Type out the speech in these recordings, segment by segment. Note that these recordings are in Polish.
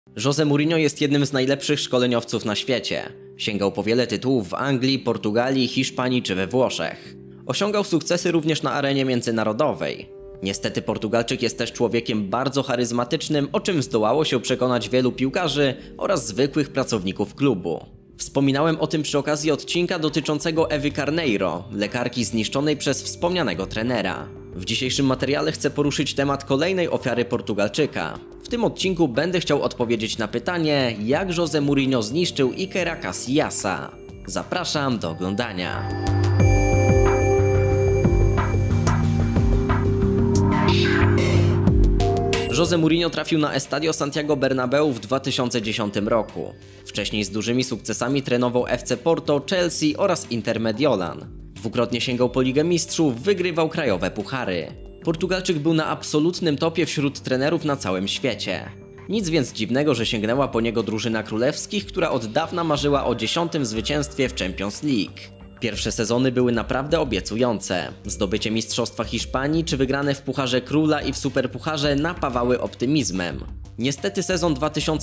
Jose Mourinho jest jednym z najlepszych szkoleniowców na świecie. Sięgał po wiele tytułów w Anglii, Portugalii, Hiszpanii czy we Włoszech. Osiągał sukcesy również na arenie międzynarodowej. Niestety Portugalczyk jest też człowiekiem bardzo charyzmatycznym, o czym zdołało się przekonać wielu piłkarzy oraz zwykłych pracowników klubu. Wspominałem o tym przy okazji odcinka dotyczącego Ewy Carneiro, lekarki zniszczonej przez wspomnianego trenera. W dzisiejszym materiale chcę poruszyć temat kolejnej ofiary Portugalczyka. W tym odcinku będę chciał odpowiedzieć na pytanie, jak Jose Mourinho zniszczył Ikera Casillasa. Zapraszam do oglądania. Jose Mourinho trafił na Estadio Santiago Bernabeu w 2010 roku. Wcześniej z dużymi sukcesami trenował FC Porto, Chelsea oraz Inter Mediolan. Dwukrotnie sięgał po Ligę Mistrzów, wygrywał krajowe puchary. Portugalczyk był na absolutnym topie wśród trenerów na całym świecie. Nic więc dziwnego, że sięgnęła po niego drużyna królewskich, która od dawna marzyła o 10. zwycięstwie w Champions League. Pierwsze sezony były naprawdę obiecujące. Zdobycie Mistrzostwa Hiszpanii czy wygrane w Pucharze Króla i w Superpucharze napawały optymizmem. Niestety sezon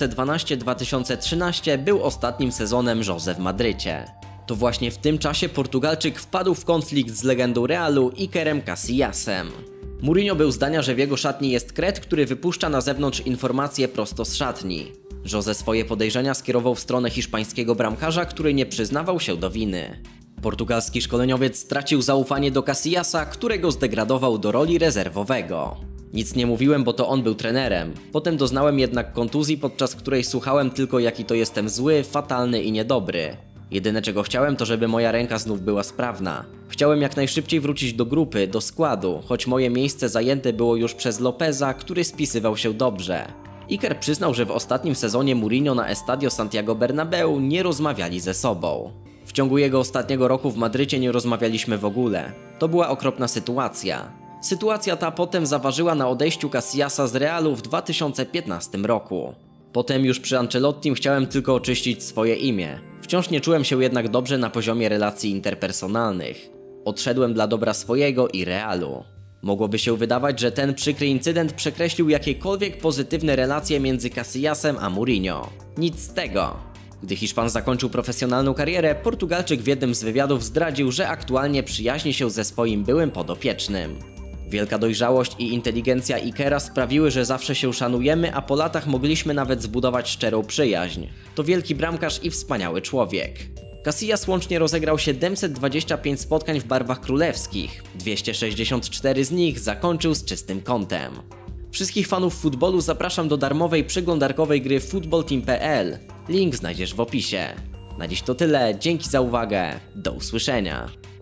2012-2013 był ostatnim sezonem Jose w Madrycie. To właśnie w tym czasie Portugalczyk wpadł w konflikt z legendą Realu Ikerem Casillasem. Mourinho był zdania, że w jego szatni jest kret, który wypuszcza na zewnątrz informacje prosto z szatni. Jose swoje podejrzenia skierował w stronę hiszpańskiego bramkarza, który nie przyznawał się do winy. Portugalski szkoleniowiec stracił zaufanie do Casillasa, którego zdegradował do roli rezerwowego. Nic nie mówiłem, bo to on był trenerem. Potem doznałem jednak kontuzji, podczas której słuchałem tylko, jaki to jestem zły, fatalny i niedobry. Jedyne czego chciałem, to żeby moja ręka znów była sprawna. Chciałem jak najszybciej wrócić do grupy, do składu, choć moje miejsce zajęte było już przez Lopeza, który spisywał się dobrze. Iker przyznał, że w ostatnim sezonie Mourinho na Estadio Santiago Bernabeu nie rozmawiali ze sobą. W ciągu jego ostatniego roku w Madrycie nie rozmawialiśmy w ogóle. To była okropna sytuacja. Sytuacja ta potem zaważyła na odejściu Casillasa z Realu w 2015 roku. Potem już przy Ancelottim chciałem tylko oczyścić swoje imię. Wciąż nie czułem się jednak dobrze na poziomie relacji interpersonalnych. Odszedłem dla dobra swojego i Realu. Mogłoby się wydawać, że ten przykry incydent przekreślił jakiekolwiek pozytywne relacje między Casillasem a Mourinho. Nic z tego. Gdy Hiszpan zakończył profesjonalną karierę, Portugalczyk w jednym z wywiadów zdradził, że aktualnie przyjaźni się ze swoim byłym podopiecznym. Wielka dojrzałość i inteligencja Ikera sprawiły, że zawsze się szanujemy, a po latach mogliśmy nawet zbudować szczerą przyjaźń. To wielki bramkarz i wspaniały człowiek. Casillas łącznie rozegrał 725 spotkań w barwach królewskich. 264 z nich zakończył z czystym kątem. Wszystkich fanów futbolu zapraszam do darmowej przeglądarkowej gry footballteam.pl. Link znajdziesz w opisie. Na dziś to tyle, dzięki za uwagę, do usłyszenia.